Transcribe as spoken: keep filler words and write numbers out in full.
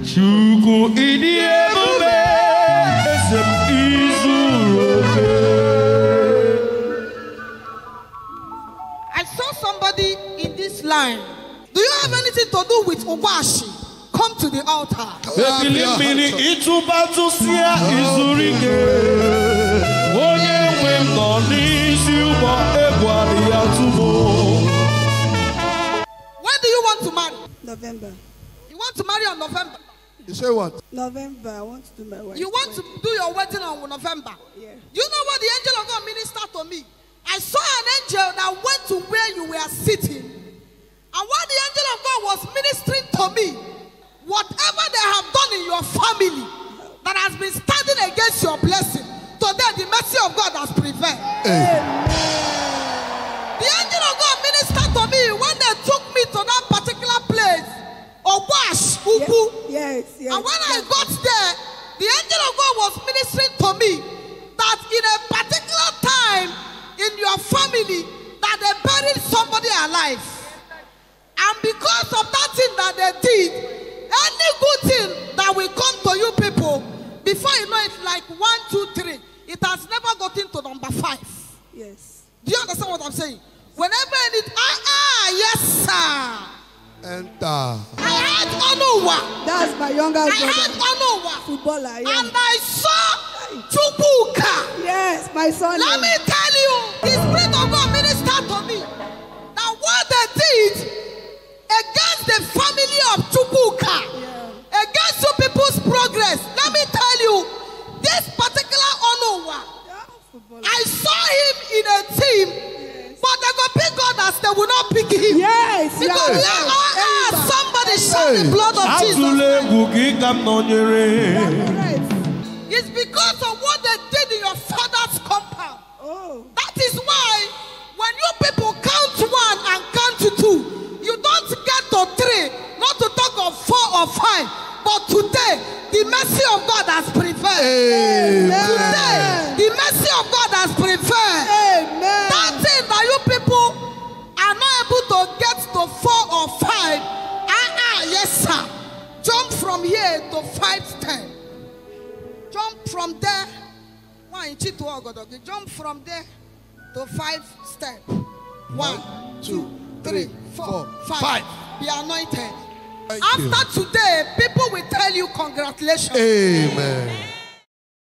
Chuku idiebube esem izuroke. I saw somebody in this line. Do you have anything to do with Obashi? Come to the altar. Ebilimini itubatu sia izurike. Onye nwe m nọ n'isi ụgbọ egwu adịghị atụmo. When do you want to marry? November. You want to marry on November? You say what? November. I want to do my wedding. You want to do your wedding on November? Yeah. Do you know what the angel of God ministered to me? I saw an angel that went to where you were sitting. And while the angel of God was ministering to me, whatever they have done in your family that has been standing against your blessing, today the mercy of God has prevailed. Amen. The angel of God ministered to me when they took me to that particular place, Obash, Ubu. Yes, yes. And when yes. I got there, the angel of God was ministering to me that in a particular time in your family that they buried somebody alive. And because of that thing that they did, any good thing that will come to you people, before you know it, like one, two, three, it has never gotten to number five. Yes. Do you understand what I'm saying? Whenever I need, ah, ah, yes, sir. Enter. I had Onuwa. That's my younger I brother. had Onuwa. Footballer, yeah. And I saw Chukwuka. Yes, my son. Let me tell you, the Spirit of God ministered to me that what they did against the family of Chukwuka, yeah. against you people's progress, let me tell you, this particular Onuwa, yeah, I saw him in a team, yes. but they go pick others, they will not pick him. Yes, because yes. they are ah, somebody shed the blood of Jesus. It's because of what they did in your father's compound. Oh. That is why when you people count one and count to two, you don't get to three, not to talk of four or five. But today, the mercy of God has prevailed. Amen. Today, the mercy of God has prevailed. Amen. That thing that you people are not able to get to four or five, ah, ah, yes, sir. Jump from here to five step. Jump from there. Jump from there to five step. One, two, three, four, five. five. Be anointed. Thank After you. Today, people will tell you congratulations. Amen.